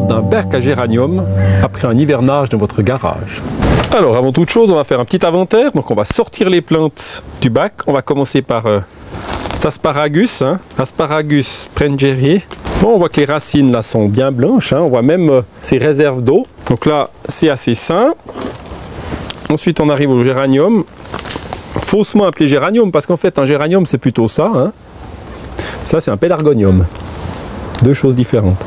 d'un bac à géranium après un hivernage dans votre garage. Alors avant toute chose, on va faire un petit inventaire. Donc on va sortir les plantes du bac. On va commencer par cet asparagus, Asparagus Sprengeri. Bon, on voit que les racines là sont bien blanches, on voit même ces réserves d'eau. Donc là, c'est assez sain. Ensuite, on arrive au géranium. Faussement appelé géranium, parce qu'en fait, un géranium, c'est plutôt ça. Ça, c'est un pélargonium. Deux choses différentes.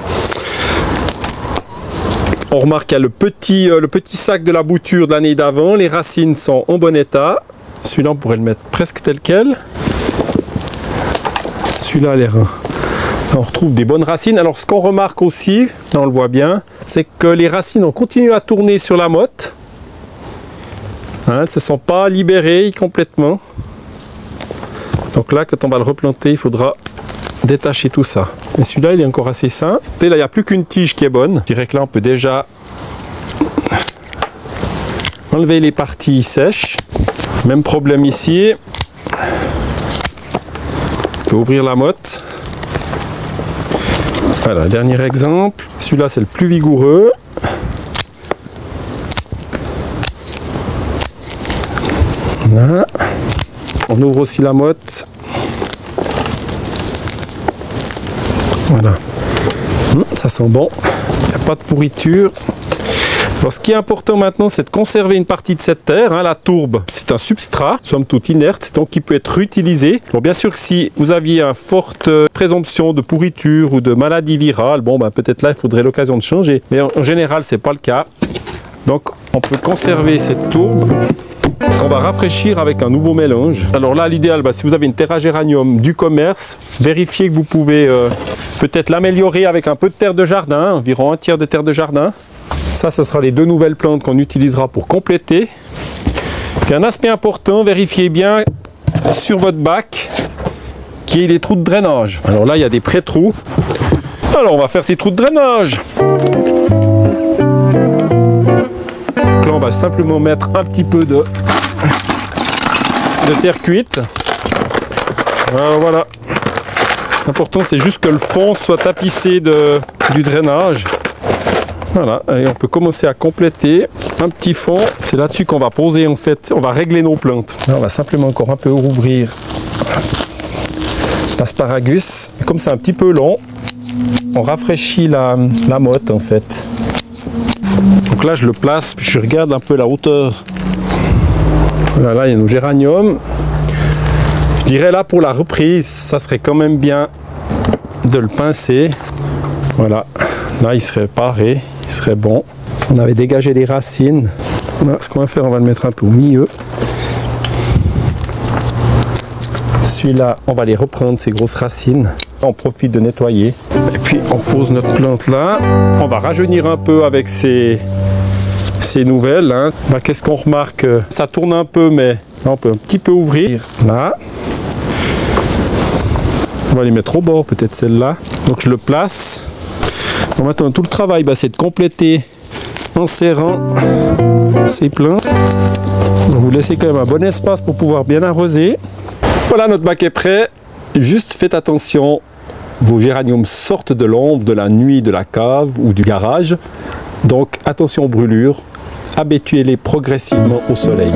On remarque qu'il y a le petit sac de la bouture de l'année d'avant. Les racines sont en bon état. Celui-là, on pourrait le mettre presque tel quel. Celui-là a l'air... On retrouve des bonnes racines. Alors, ce qu'on remarque aussi, là on le voit bien, c'est que les racines ont continué à tourner sur la motte. Elles ne se sont pas libérées complètement. Donc là, quand on va le replanter, il faudra détacher tout ça. Et celui-là, il est encore assez sain. Et là, il n'y a plus qu'une tige qui est bonne. Je dirais que là, on peut déjà enlever les parties sèches. Même problème ici. On peut ouvrir la motte. Voilà, dernier exemple. Celui-là, c'est le plus vigoureux. Voilà. On ouvre aussi la motte. Voilà. Ça sent bon. Il n'y a pas de pourriture. Alors, ce qui est important maintenant, c'est de conserver une partie de cette terre. La tourbe, c'est un substrat, somme toute inerte, donc qui peut être réutilisé. Alors, bien sûr que si vous aviez une forte présomption de pourriture ou de maladie virale, bon, peut-être là, il faudrait l'occasion de changer. Mais en général, ce n'est pas le cas. Donc, on peut conserver cette tourbe. On va rafraîchir avec un nouveau mélange. Alors là, l'idéal, si vous avez une terre à géranium du commerce, vérifiez que vous pouvez peut-être l'améliorer avec un peu de terre de jardin, environ un tiers de terre de jardin. Ça, ce sera les deux nouvelles plantes qu'on utilisera pour compléter. Puis un aspect important, vérifiez bien sur votre bac qu'il y ait les trous de drainage. Alors là, il y a des pré-trous. Alors, on va faire ces trous de drainage. Donc là, on va simplement mettre un petit peu de terre cuite. Voilà. L'important, c'est juste que le fond soit tapissé du drainage. Voilà, et on peut commencer à compléter un petit fond. C'est là-dessus qu'on va poser, en fait, on va régler nos plantes. Là, on va simplement encore un peu rouvrir l'asparagus. Comme c'est un petit peu long, on rafraîchit la motte, en fait. Donc là, je le place, puis je regarde un peu la hauteur. Voilà, là, il y a nos géraniums. Je dirais là, pour la reprise, ça serait quand même bien de le pincer. Voilà, là, il serait paré. Il serait bon. On avait dégagé les racines. Voilà, ce qu'on va faire, on va le mettre un peu au milieu. Celui-là, on va les reprendre, ces grosses racines. On profite de nettoyer. Et puis, on pose notre plante là. On va rajeunir un peu avec ces nouvelles. Qu'est-ce qu'on remarque? Ça tourne un peu, mais là, on peut un petit peu ouvrir. Là. On va les mettre au bord, peut-être celle-là. Donc, je le place. Bon, maintenant, tout le travail, c'est de compléter en serrant ces plantes. Donc, vous laissez quand même un bon espace pour pouvoir bien arroser. Voilà, notre bac est prêt. Juste faites attention, vos géraniums sortent de l'ombre, de la nuit, de la cave ou du garage. Donc, attention aux brûlures. Habituez-les progressivement au soleil.